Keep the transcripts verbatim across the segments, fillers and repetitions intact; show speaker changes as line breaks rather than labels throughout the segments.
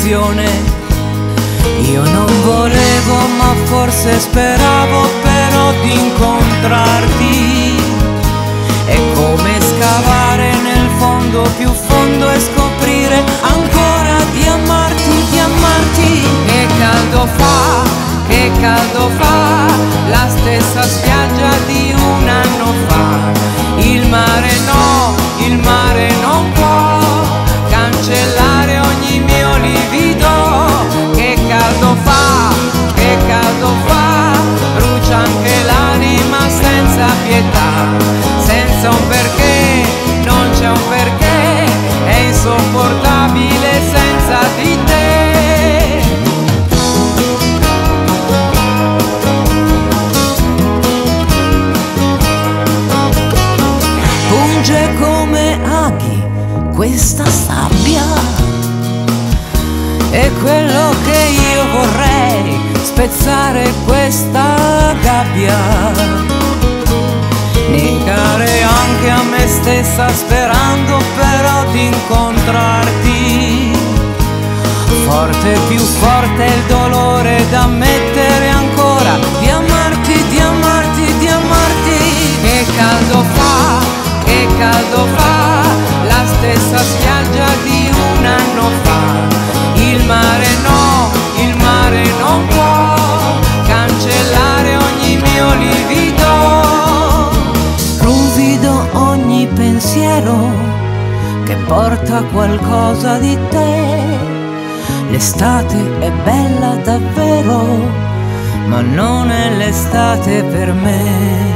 un'illusione. Io non volevo ma forse speravo però di incontrarti. È come scavare nel fondo più fondo e scoprire ancora di amarti, di amarti. Che caldo fa, che caldo fa, la stessa spiaggia di un anno fa. Il mare no, il mare non può cancellare ogni mio livido. Che caldo fa, che caldo fa, brucia anche l'anima senza pietà. Senza un perché, non c'è un perché, è insopportabile senza di te. Punge come aghi questa sabbia, è quello che io vorrei, spezzare questa gabbia. Negare anche a me stessa sperando però di incontrarti. Forte, più forte il dolore da mettere ancora, di amarti, di amarti, di amarti. Che caldo fa, che caldo fa, la stessa spiaggia di un anno fa. Il mare no, il mare non può cancellare ogni mio livido. Ruvido ogni pensiero che porta qualcosa di te. L'estate è bella davvero, ma non è l'estate per me.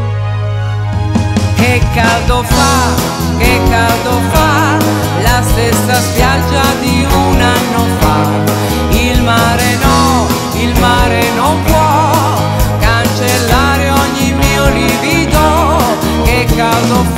Che caldo fa, che caldo fa, la stessa spiaggia di un anno fa. Il mare no, il mare non può cancellare ogni mio livido. Che caldo fa.